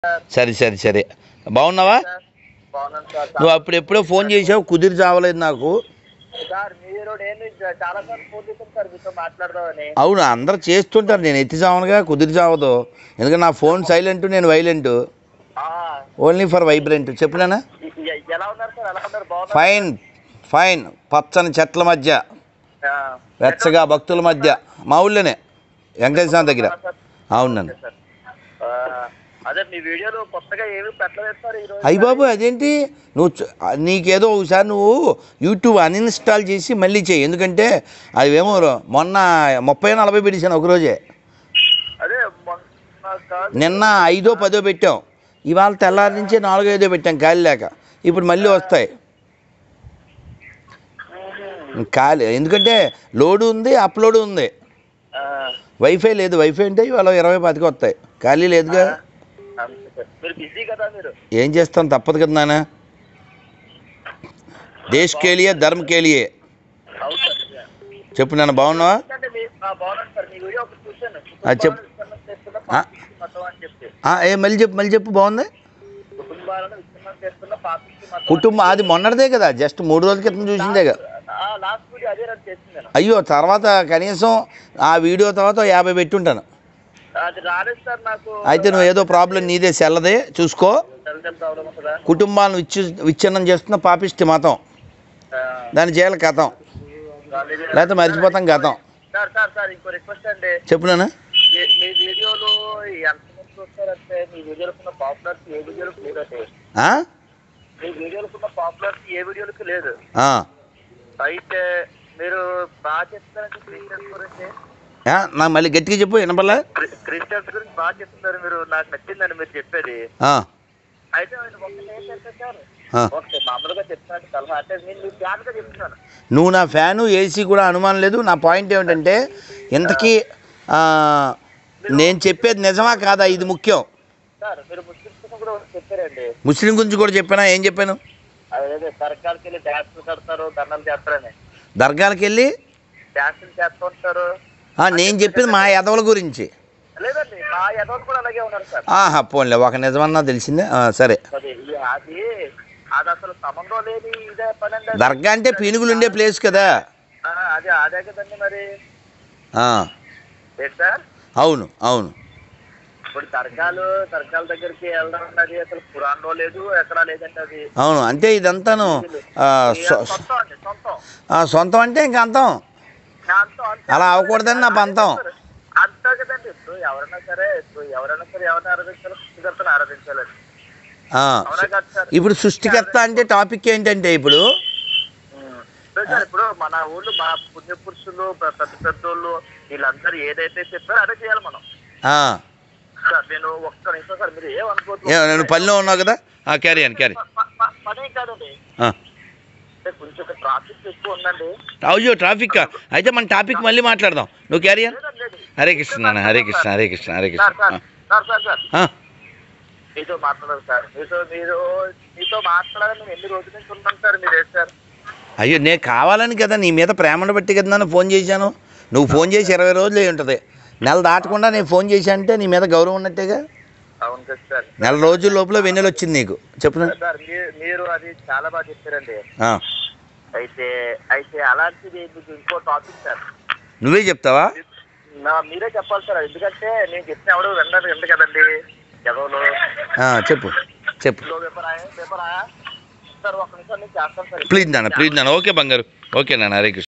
సరే సరే సరే బాగున్నావా? బాగున్నాను సార్. నువ్వు అప్పుడెప్పుడో ఫోన్ చేసావు, కుదిరి చావలేదు నాకు. సార్ మీరు నేను చాలా సార్లు ఫోన్ చేశాను సార్ మీతో మాట్లాడదామని. అవును, అందరు చేస్తుంటారు, నేను ఎత్తి చావనుగా, కుదిరి చావదు. ఎందుకంటే నా ఫోన్ సైలెంట్, నేను వైలెంట్, ఓన్లీ ఫర్ వైబ్రెంట్. చెప్పునా? ఎలా ఉన్నారు సార్? ఎలా ఉన్నారు? బాగున్నారు. Fine fine. పచ్చని చెట్ల మధ్య, వెచ్చగా భక్తుల మధ్య, మా ఊళ్ళోనే వెంకటేశ్వర దగ్గర. అవునండి. అదే మీ వీడియోలు కొత్తగా ఏమి పెట్టలేదు సార్ ఈరోజు. అయ్య బాబు, అదేంటి నువ్వు నీకేదో ఒకసారి నువ్వు యూట్యూబ్ అన్ఇన్స్టాల్ చేసి మళ్ళీ చేయి. ఎందుకంటే అది ఏమో మొన్న 30-40 పెట్టేశాను ఒకరోజే. అదే నిన్న 5-10 పెట్టాం, ఇవాళ తెల్లారి నుంచి 4-5 పెట్టాం ఖాళీ లేక. ఇప్పుడు మళ్ళీ వస్తాయి ఖాళీ, ఎందుకంటే లోడు ఉంది, అప్లోడ్ ఉంది, వైఫై లేదు. వైఫై అంటే ఇవాళ 20-25 వస్తాయి, ఖాళీ లేదుగా. ఏం చేస్తాం, తప్పదు కదా నాన్న. దేశ్ కేలియే ధర్మ కేలియే. చెప్పు నాన్న, బాగున్నావా? చెప్పు. మళ్ళీ చెప్పు. బాగుంది కుటుంబం, అది మొన్నటిదే కదా, జస్ట్ 3 రోజుల క్రితం చూసిందే కదా. అయ్యో, తర్వాత కనీసం ఆ వీడియో తర్వాత 50 పెట్టుంటాను. అయితే నువ్వు ఏదో ప్రాబ్లం నీదే, సెల్లదే, చూసుకో. కుటుంబాలను విచ్ఛిన్నం చేస్తున్న పాపిష్టి మతం, దాన్ని చేయాలి కథం, లేకపోతే మర్చిపోతాం గతం. చెప్పు నాన్న. అయితే మీరు బాగా చెప్తారంటే నా మళ్ళీ గట్టిగా చెప్పు, వినపల్లా. క్రిస్టియన్స్ గురించి బాగా చెప్తున్నారు మీరు, నాకు నచ్చిందని మీరు చెప్పేది. అయితే మామూలుగా చెప్తాను సలహా, అంటే నేను ఫ్యాన్గా చెప్తున్నాను. నువ్వు నా ఫ్యాను, ఏసీ కూడా అనుమానం లేదు. నా పాయింట్ ఏమిటంటే, ఇంతకీ నేను చెప్పేది నిజమా కాదా, ఇది ముఖ్యం. సార్ మీరు ముస్లిమ్స్ కూడా చెప్పారండి. ముస్లిం గురించి కూడా చెప్పానా? ఏం చెప్పాను? అదే దర్గాలకి వెళ్ళి డ్యాన్సులు కడతారు, దండలు చేస్తారని. దర్గాలకి వెళ్ళి డ్యాన్సులు చేస్తూ ఉంటారు. నేను చెప్పింది మా యదవుల గురించి. లేదండి, మా యదవులు కూడా అలాగే ఉన్నారు సార్. పోన్లే, ఒక నిజమన్నా తెలిసిందే. సరే, అది అసలు సంబంధం లేని ఇదే పని అండి. దర్గా అంటే పీనుగులు ఉండే ప్లేస్ కదా. అదే కదండి మరి. సార్ అవును అవును. ఇప్పుడు దర్గాల దగ్గరికి వెళ్ళడం అన్నది అసలు పురాణంలో లేదు, ఎక్కడా లేదండి అది. అవును, అంటే ఇదంతాను సొంతం అంటే ఇంక అంతం, అలా అవ్వకూడదని నా పంతం. అంతా కదండి. ఇప్పుడు ఎవరైనా సరే ఎవరిని ఆరాధించాలో సృష్టికర్తను ఆరాధించాలండి. ఇప్పుడు సృష్టికర్త అంటే టాపిక్ ఏంటంటే, ఇప్పుడు మన ఊళ్ళో మా పుణ్యపురుషులు, పెద్దోళ్ళు, వీళ్ళందరూ ఏదైతే చెప్పారో అదే చేయాలి మనం. సార్ నేను ఒక్క నిమిషం సార్, మీరు ఏమనుకోవద్దు. నువ్వు పనిలో ఉన్నావు కదా, క్యారీ పనే కాదండి, కొంచెం ట్రాఫిక్ ఎక్కువ ఉందండి. అయ్యో, ట్రాఫిక్. అయితే మన టాపిక్ మళ్ళీ మాట్లాడదాం, నువ్వు క్యారీ. హరే కృష్ణ నాన్న, హరే కృష్ణ, హరే కృష్ణ, హరే కృష్ణ. మీతో మాట్లాడారు సార్, మీతో మాట్లాడాలని ఎన్ని రోజుల నుంచి ఉన్నాను సార్. మీరు సార్, అయ్యో, నేను కావాలని కదా, నీ మీద ప్రేమను బట్టి కదా నన్ను ఫోన్ చేశాను. నువ్వు ఫోన్ చేసి 20 రోజులు ఉంటుంది, నెల దాటకుండా నేను ఫోన్ చేశా అంటే నీ మీద గౌరవం ఉన్నట్టేగా. అవును కదా సార్. నెల రోజుల లోపల వెన్నెల వచ్చింది నీకు. చెప్పు సార్, మీరు అది చాలా బాగా చెప్పారండి. అయితే అలాంటిది మీకు ఇంకో టాపిక్ సార్. నువ్వే చెప్తావా? మీరే చెప్పాలి సార్, ఎందుకంటే నేను చెప్పిన ఎవరు వినదు కదండి. ఎవరు చెప్పు పేపర్ సార్, ఒక్క నిమిషం నేను చేస్తాను సార్. ప్లీజ్ నాన్న, ఓకే బంగారు, ఓకే నాన్న, హరే కృష్ణ.